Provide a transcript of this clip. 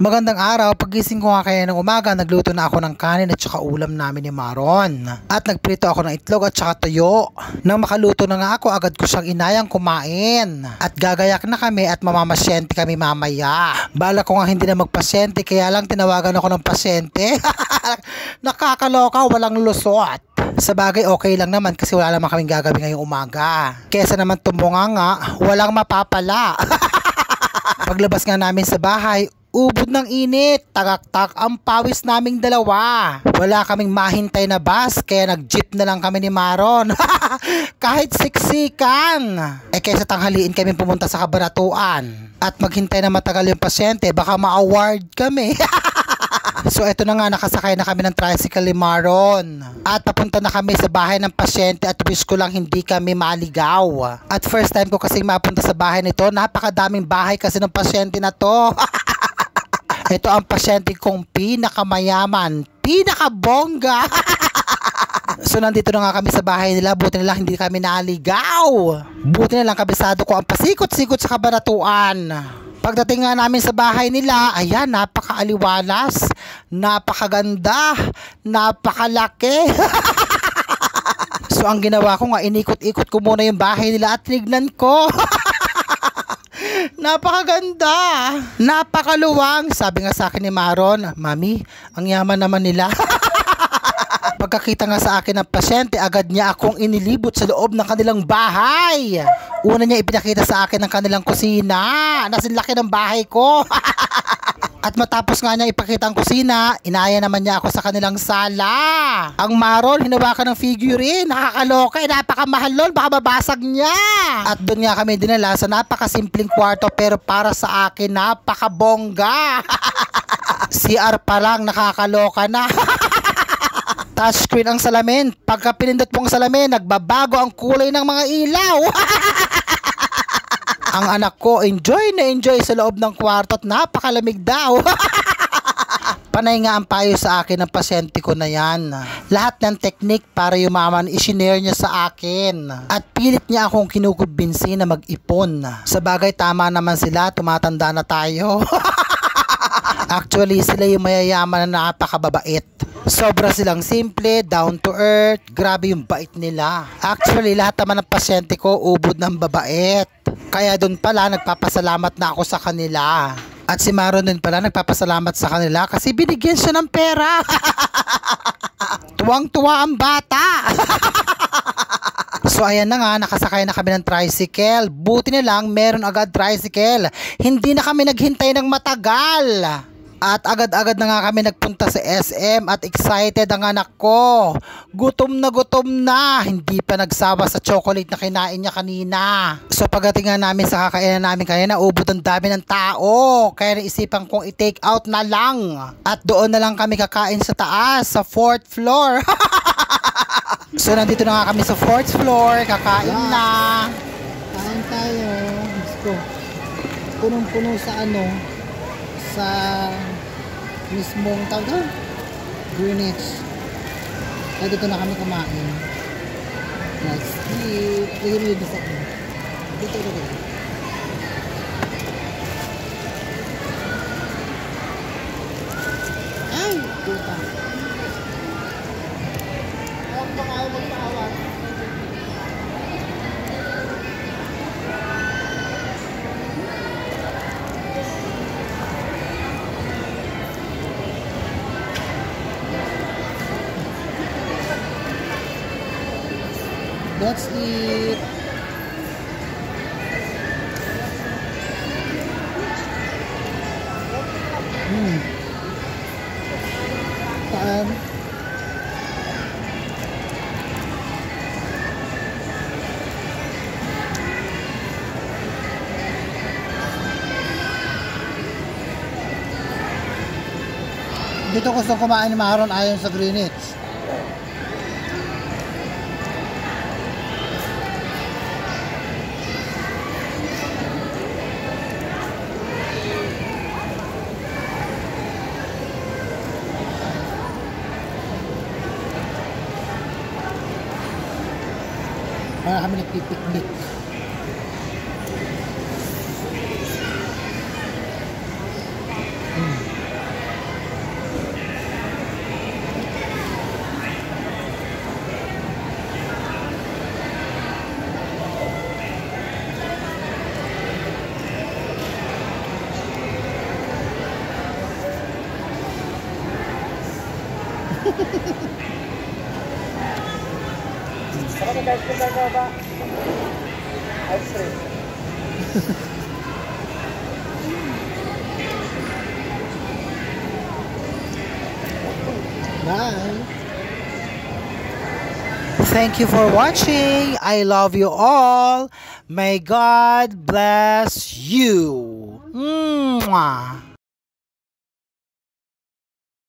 Magandang araw, pagising ko nga kaya ng umaga, nagluto na ako ng kanin at saka ulam namin ni Maron. At nagprito ako ng itlog at saka tuyo. Nang makaluto na nga ako, agad ko siyang inayang kumain. At gagayak na kami at mamamasyente kami mamaya. Bala ko nga hindi na magpasyente, kaya lang tinawagan ako ng pasyente. Nakakaloka, walang lusot. Sa bagay okay lang naman kasi wala naman kaming gagawin ngayong umaga. Kesa naman tumunga nga, walang mapapala. Paglabas nga namin sa bahay, ubod ng init, tagaktak ang pawis naming dalawa. Wala kaming mahintay na bus, kaya nag-jeep na lang kami ni Maron. Kahit siksikan. Kaysa tanghaliin kami pumunta sa kabanatuan. At maghintay na matagal yung pasyente, baka ma-award kami. So eto na nga, nakasakay na kami ng tricycle ni Maron. At papunta na kami sa bahay ng pasyente at wish ko lang hindi kami maligaw. At first time ko kasi mapunta sa bahay nito, napakadaming bahay kasi ng pasyente na to. Ito ang pasyente kong pinakamayaman, pinakabongga. So nandito na nga kami sa bahay nila, buti na lang hindi kami naligaw. Buti na lang kabisado ko ang pasikot-sikot sa kabanatuan. Pagdating nga namin sa bahay nila, ayan, napakaaliwalas, napakaganda, napakalaki. So ang ginawa ko nga, inikot-ikot ko muna yung bahay nila at tinignan ko. Napakaganda, napakaluwang. Sabi nga sa akin ni Maron, Mami, ang yaman naman nila. Pagkakita nga sa akin ng pasyente, agad niya akong inilibot sa loob ng kanilang bahay. Una niya ipinakita sa akin ang kanilang kusina. Nasinlaki ng bahay ko. At matapos nga niya ipakita ang kusina, inaya naman niya ako sa kanilang sala. Ang Maron, hinawakan ng figurine. Nakakaloka, napakamahal nun, baka mabasag niya. At doon nga kami dinala sa napakasimpleng kwarto, pero para sa akin, napakabongga. CR pa lang, nakakaloka na. Touchscreen ang salamin. Pagka pinindot mong salamin, nagbabago ang kulay ng mga ilaw. Ang anak ko, enjoy na enjoy sa loob ng kwarto at napakalamig daw. Panay nga ang payo sa akin ng pasyente ko na yan. Lahat ng technique para yumaman, isinare niya sa akin. At pilit niya akong kinukumbinsi na mag-ipon. Sa bagay, tama naman sila, tumatanda na tayo. Actually, sila yung mayayaman na napakababait. Sobra silang simple, down to earth, grabe yung bait nila. Actually, lahat naman ng pasyente ko, ubod ng babait. Kaya doon pala, nagpapasalamat na ako sa kanila. At si Maron din pala, nagpapasalamat sa kanila kasi binigyan siya ng pera. Tuwang-tuwa ang bata. So ayan na nga, nakasakay na kami ng tricycle. Buti na lang, meron agad tricycle. Hindi na kami naghintay ng matagal. At agad-agad na nga kami nagpunta sa SM at excited ang anak ko. Gutom na, hindi pa nagsawa sa chocolate na kinain niya kanina. So pagdating nga namin sa kakainan namin kanina, ubod ang dami ng tao. Kaya naisipan kong i-take out na lang. At doon na lang kami kakain sa taas, sa 4th floor. So nandito na nga kami sa 4th floor, kakain na. Kain tayo. Let's go. Punong-puno sa sa mismong tawag Greenwich. Ay, dito na kami kumain. Let's eat. Dito. Ay, puta. Huwag pa kayo magpaawan. Let's eat. Taan. Dito gusto kumain ni Maron ayon sa Greenwich. Para kami nagpipiknik. Saka mag-ice cream tayo ba? Ice cream. Bye. Thank you for watching. I love you all. May God bless you. Mwah.